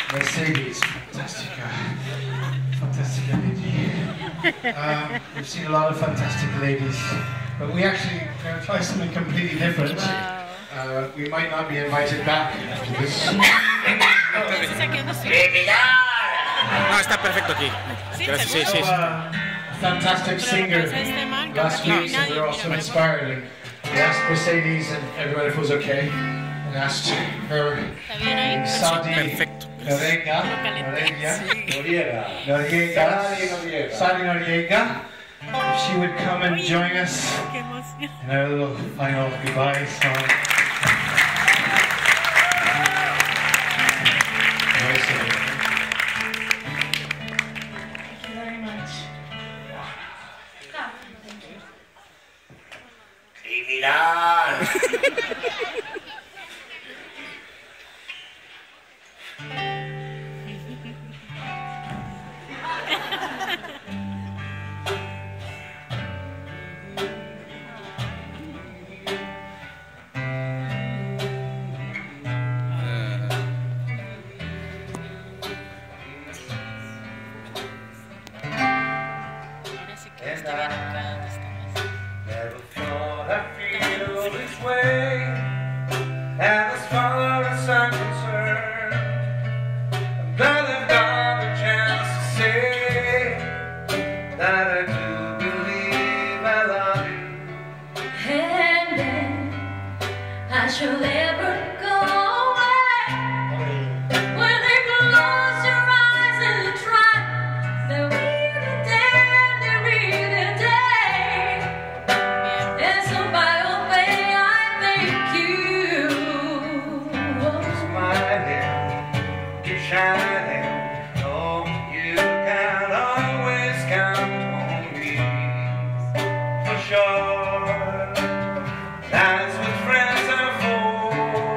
Mercedes, fantastic lady. We've seen a lot of fantastic ladies, but we actually going to try something completely different. We might not be invited back after this. No, está perfecto aquí. Gracias, sí, sí. Fantastic singer last week, so we were also inspired. We asked Mercedes and everybody if it was okay, and asked her, Sadi Noriega, if she would come and join us in our little final goodbye song. Never thought I'd feel this way, and as far as I'm concerned, I'm glad I've got a chance to say that I do believe I love you. And then I shall ever go away. When they close your eyes and you try, they're really dead, they're really dead. And so by your way I thank you. Smiling, keep shining. Oh, you can always count on me for sure. That's what friends are for.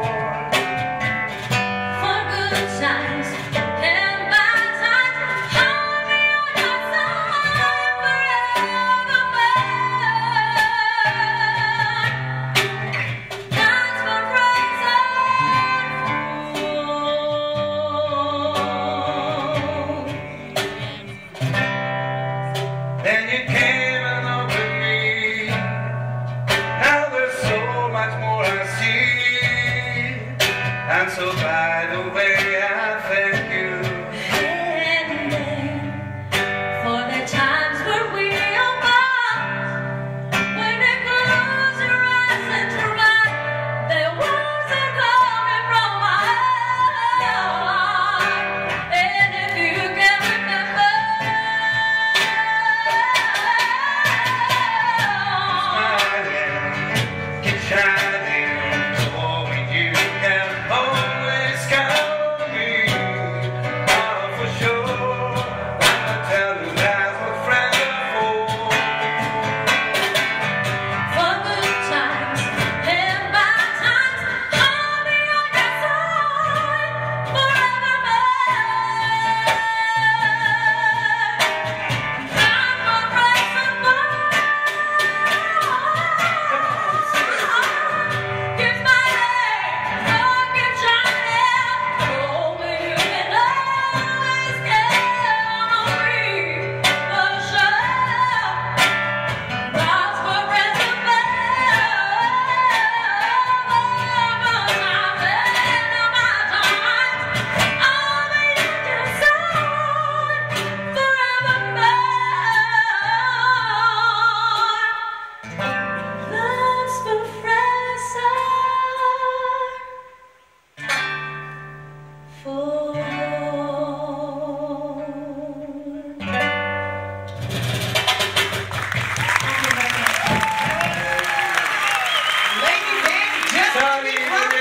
For good times and bad times, hold me on your side forevermore. That's what friends are for. Then you came and opened me. Now there's so much more I see. And so by the way I thank you. and then for the times where we are apart, when you close your eyes and try, there was a coming from my heart. And if you can remember, Smiling, keep shining. Oh, you can always count on me. Oh, for sure. I tell you that's what friends are for. for good times and bad times, hold me on your side forevermore. Time for friends apart. Keep smiling, oh, keep shining. Oh, you can always count on me for sure. That's for friends Sorry,